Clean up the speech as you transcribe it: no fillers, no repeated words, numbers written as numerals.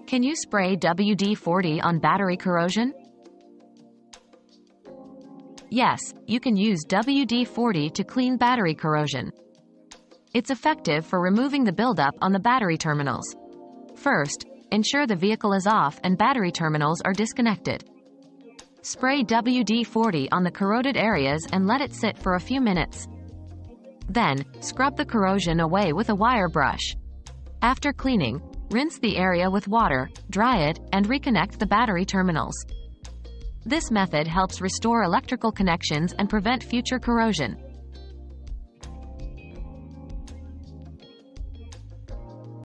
Can you spray WD-40 on battery corrosion? Yes, you can use WD-40 to clean battery corrosion. It's effective for removing the buildup on the battery terminals. First, ensure the vehicle is off and battery terminals are disconnected. Spray WD-40 on the corroded areas and let it sit for a few minutes. Then, scrub the corrosion away with a wire brush. After cleaning, rinse the area with water, dry it, and reconnect the battery terminals. This method helps restore electrical connections and prevent future corrosion.